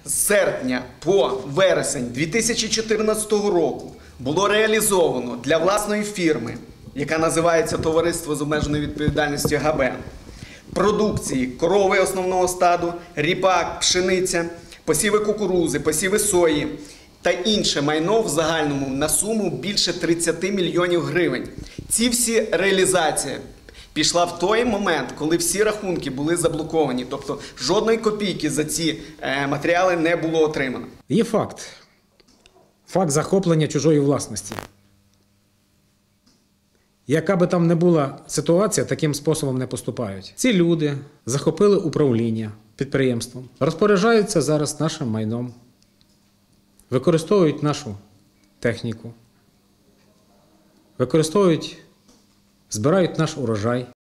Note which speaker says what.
Speaker 1: З серпня по вересень 2014 року було реалізовано для власної фірми, яка називається Товариство з обмеженою відповідальністю ГАБЕ, продукції корови основного стаду, ріпак, пшениця, посіви кукурузи, посіви сої та інше майно в загальному на суму більше 30 мільйонів гривень. Ці всі реалізації пішла в той момент, коли всі рахунки були заблоковані, тобто жодної копійки за ці матеріали не було отримано.
Speaker 2: Є факт. Факт захоплення чужої власності. Яка би там не була ситуація, таким способом не поступають. Ці люди захопили управління підприємством, розпоряджаються зараз нашим майном, використовують нашу техніку, збирають наш урожай.